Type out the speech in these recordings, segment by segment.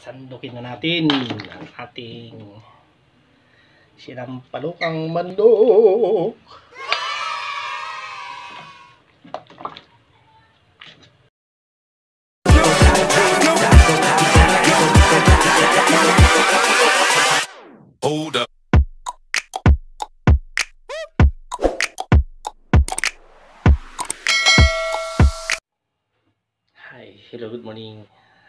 Sandukin na natin ang ating sinampalukang manok. Hold up. Hi, hello, good morning.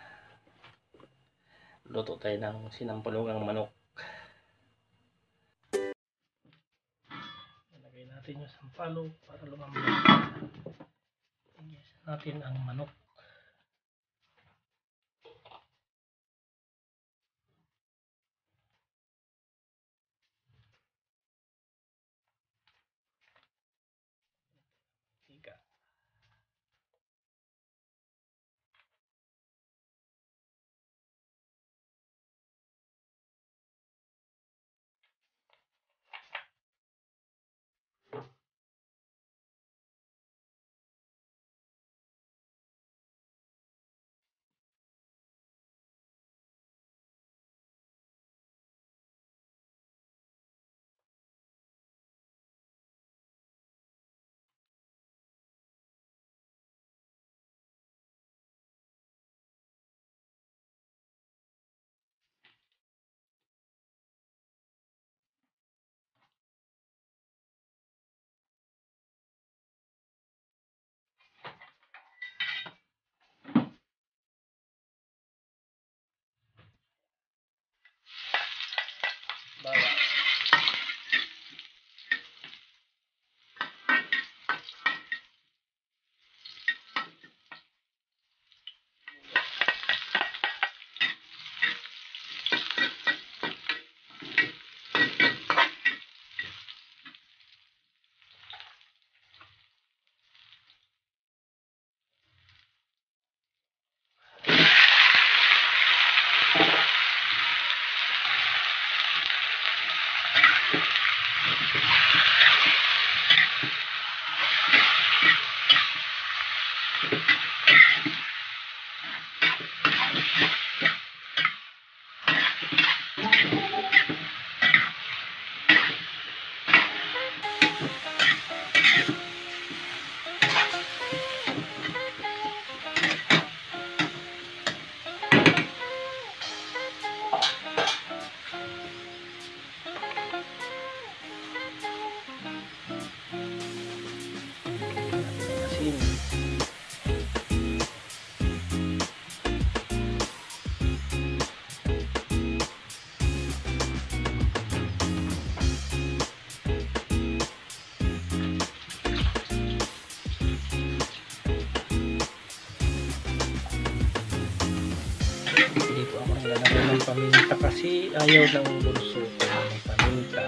Luto tayo ng sinampalukang manok. Ilagay natin yung sampalok para lumambot. Ilagay natin ang manok. Tiga. Bawang. Asin. Hindi po ako naglalagay ng paminta kasi ayaw ng bulso ko ng paminta.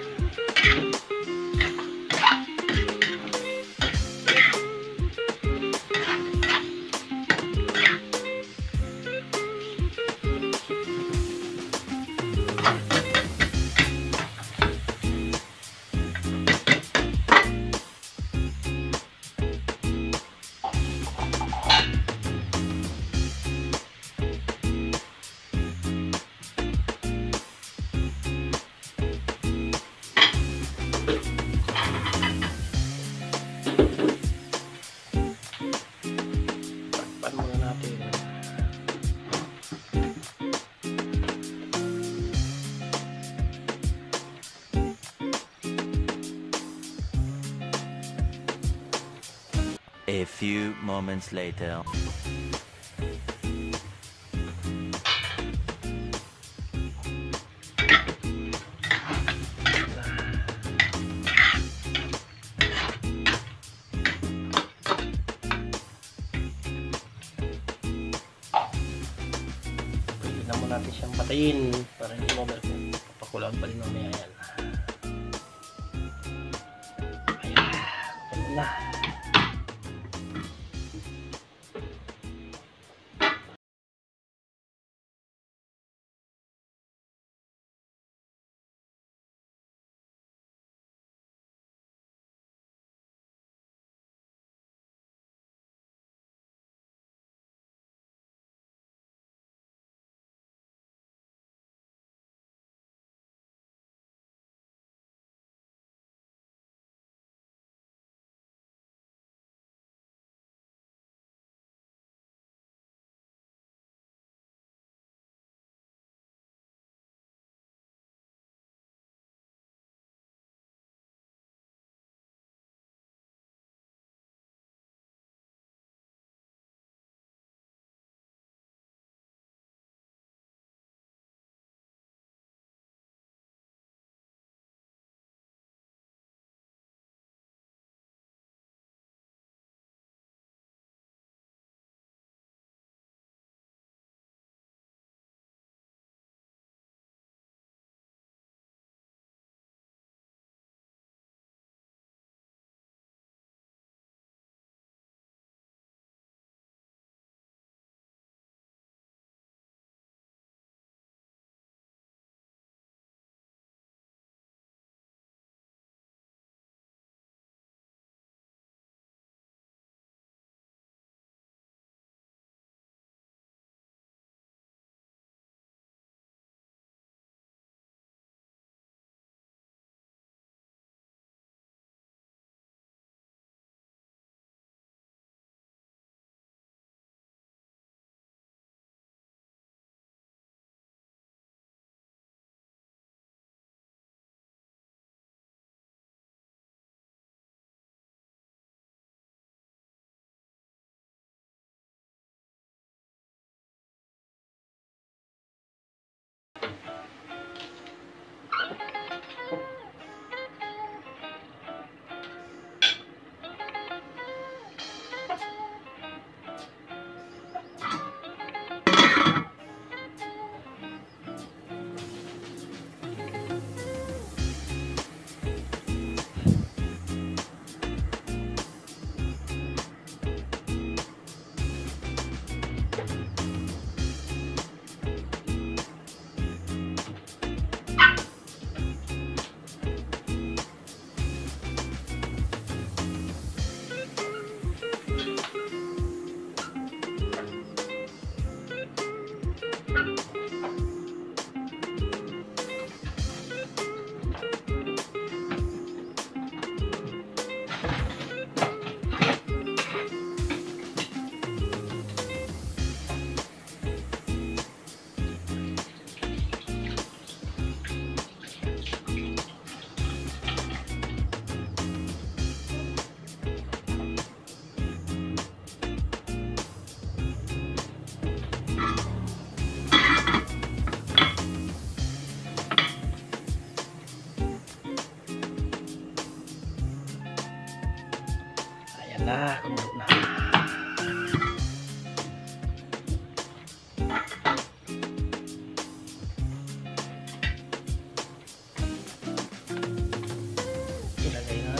Takpan muna natin. A few moments later. Pwede na muna natin siyang patayin para hindi ma-overcook. Papakulaan pa rin mamaya yan. Ayan. Tapos na.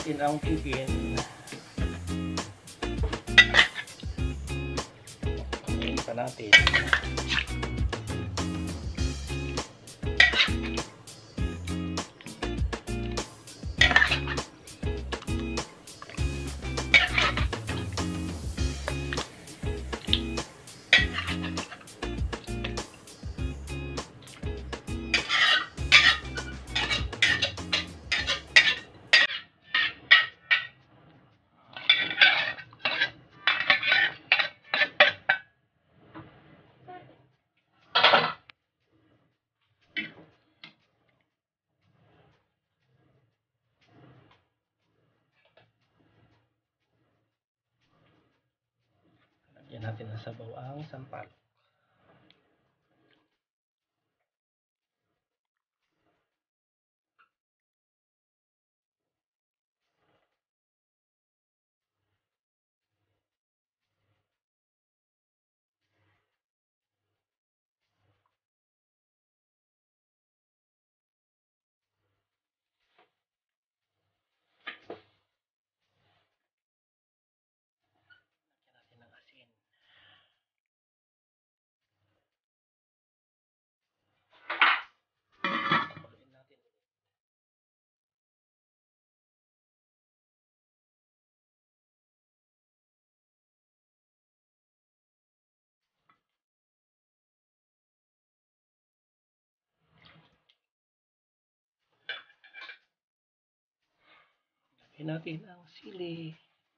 natin ang chicken. Ayan pa natin. Lagyan natin ng sabaw ang sampalok. Lagyan natin ng asin. Pakuluin natin. Lagyan natin ang sili.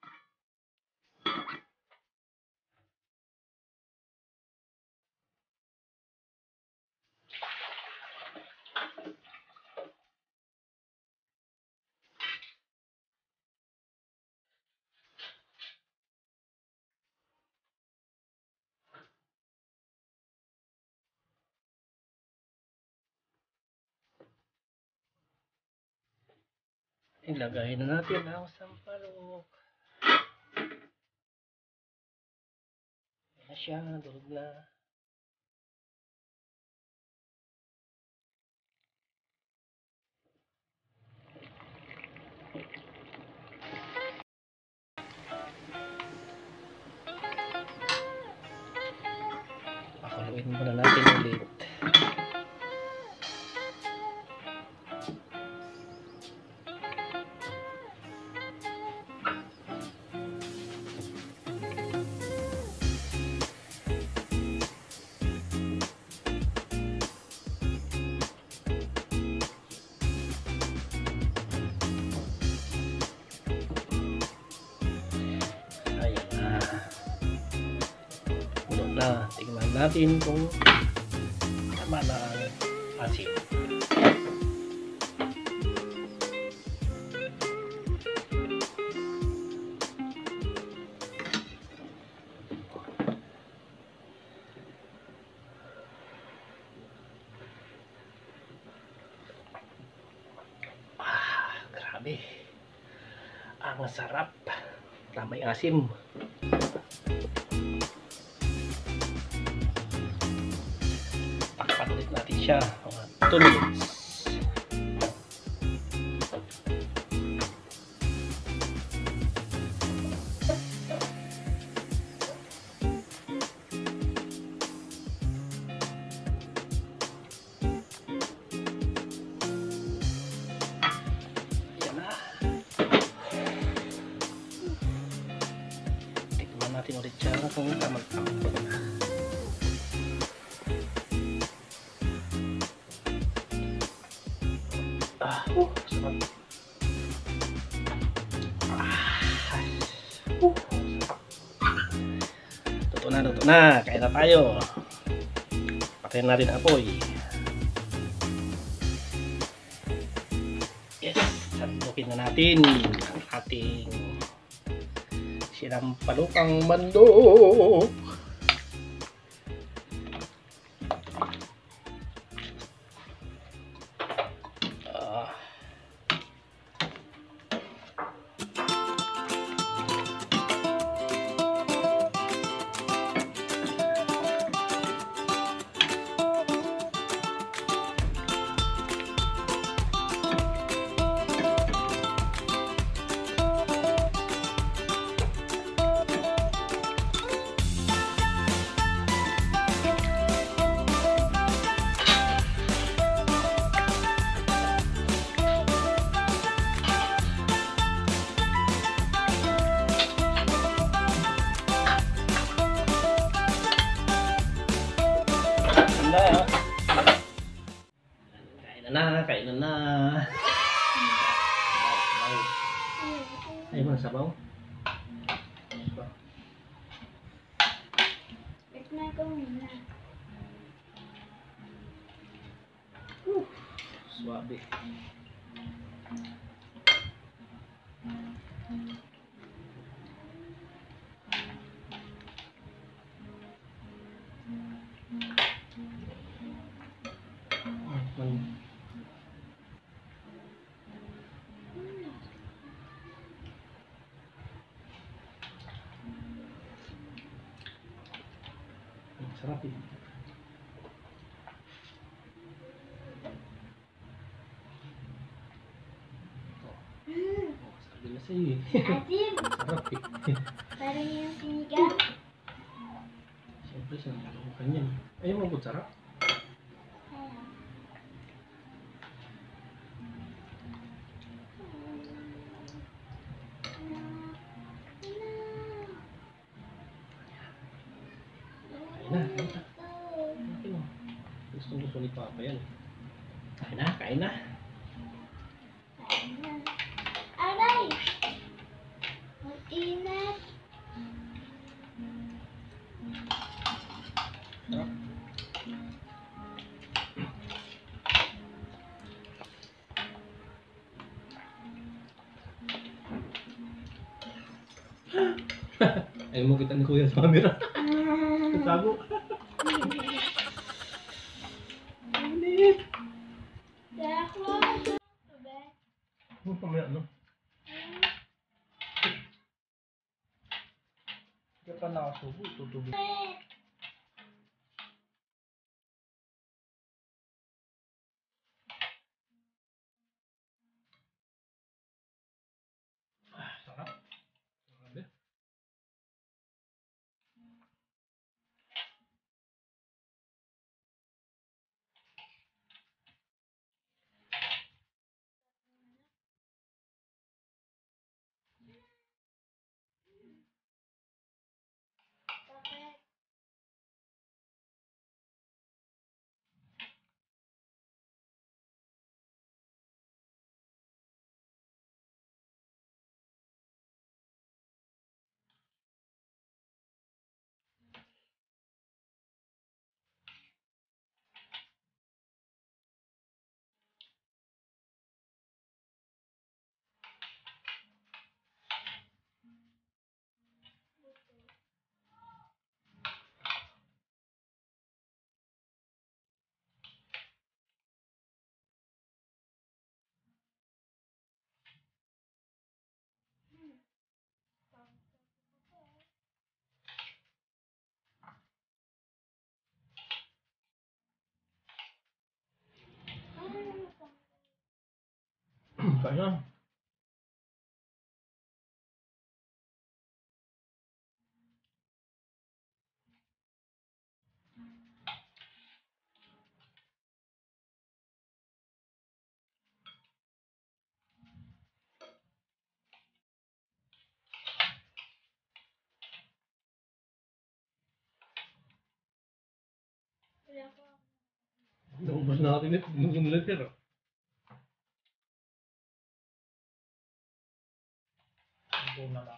Ilagay na natin ang sampalok. Ayan na siya, durog na. Pakuluin muna natin ulit. Ayan na. Puno na. Tingnan natin kung tama na ang asin. Grabe. Ang sarap. Tamay asim. Takpan ulit natin siya. Mga 2 minutes. Yan na. Tikman natin ulit siya kung tamang-tamang na. Sarap. Sarap. Luto na. Kain na tayo. Patayin natin ang apoy. Yes. Sandukin na natin ang ating sinampalukang mandok. Kainan na. Sabaw. Ay, mga sabaw. Tikman ko muna. Suwabe. Sarap eh. Sabi na sa'yo eh. Asim! Sarap eh. Parang yung sinigang. Siyempre, sinasalo ka niyan. Ayaw mo po sarap? Kain na, kain na. Kain na. Gusto ni Papa yan. Kain na, kain na. Aray! Mag-inat! Sarap. Ayaw mo kita ni Kuya sa camera. Tago. Init. Dako! Sabi? Ano pa may ano? Kaya pa nakasubo, tutubi. Sarap. Grabe. Bakit? Kain na. Wala ko. Naubos natin ito. Nung liter. Ito na lang.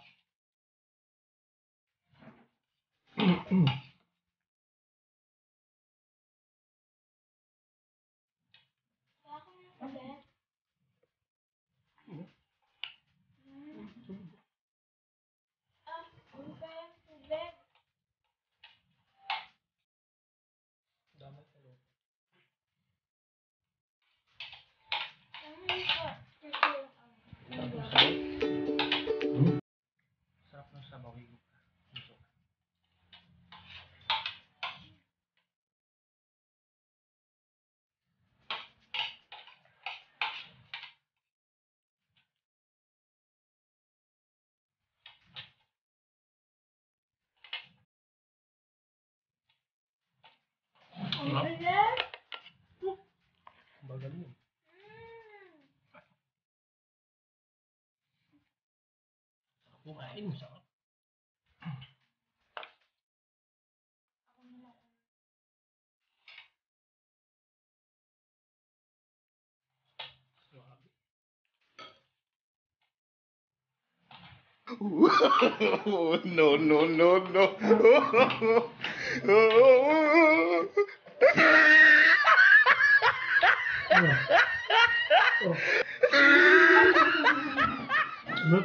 Ako na sabi. Ano pa yung tubig? Damay sa loob. Ano ito? Ito. Sarap ng sabaw. Sarap ng sabaw. Gusto. Ang bilis! Bagal mo. Sarap kumain. Sarap. No, no, no, no. Ano? Oh. Ano?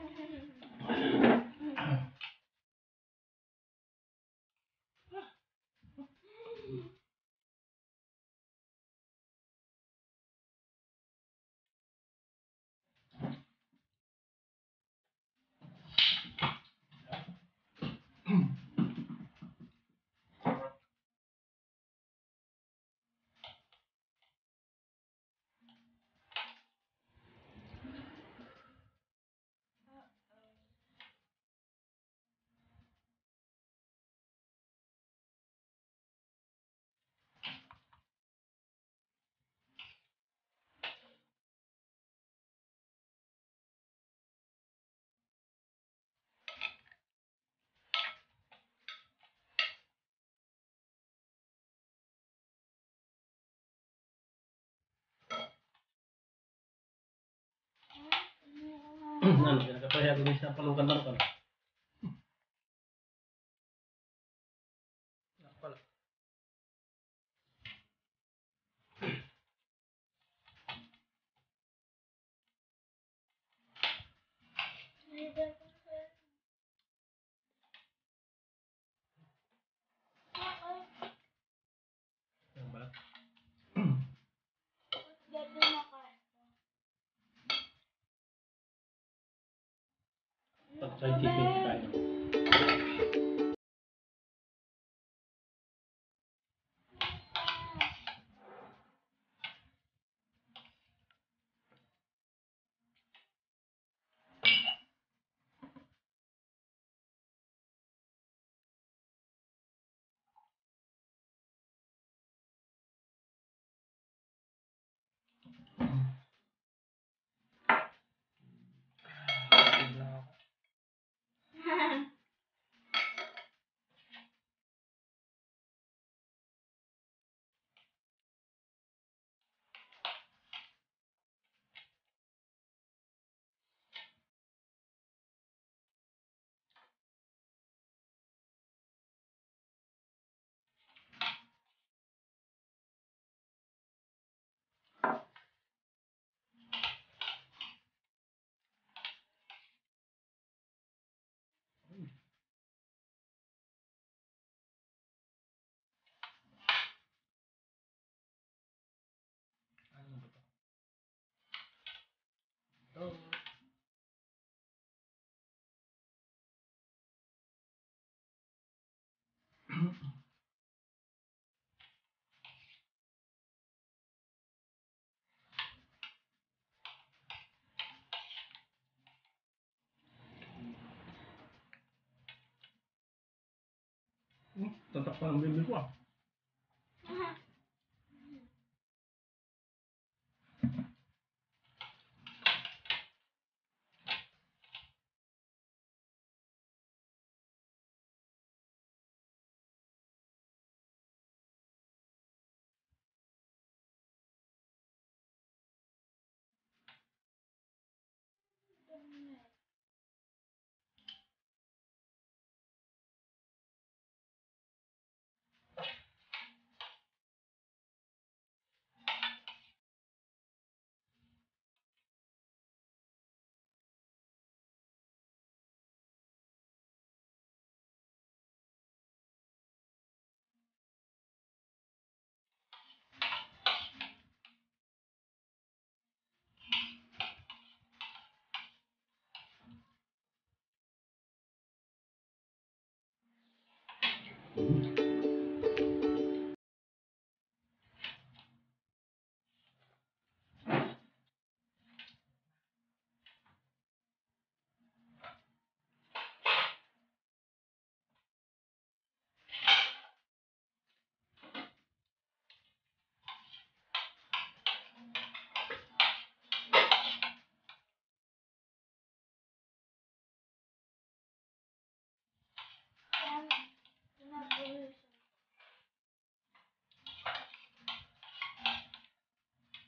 Ano? Pinagkapaya din sa palukan-palukan. Pala. Yan pala. Pag-scientific tayo. Ano ba ito? Ito. Tatak pa ng bibig ko ah.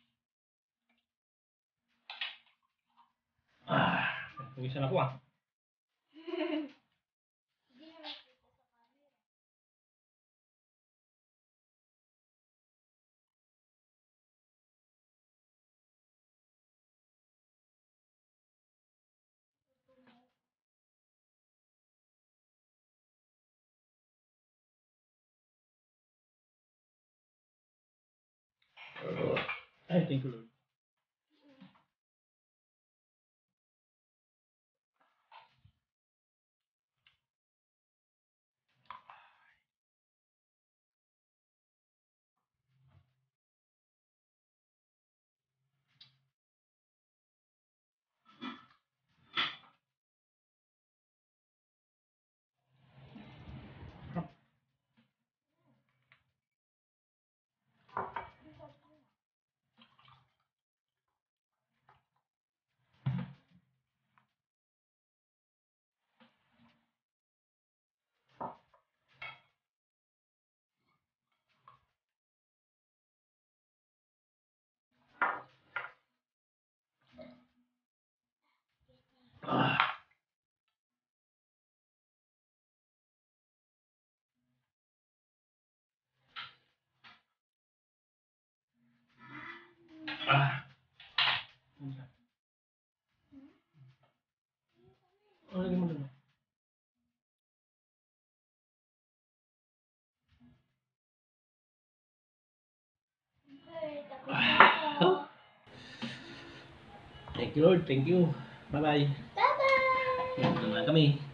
Ah, pag-isa na ko ah. Ay, thank you, Lord. Ah. Ah. Oh, lagyan mo doon. Okay, tapos na ako. Thank you, Lord. Thank you. Bye-bye. Bye-bye! Dito na kami.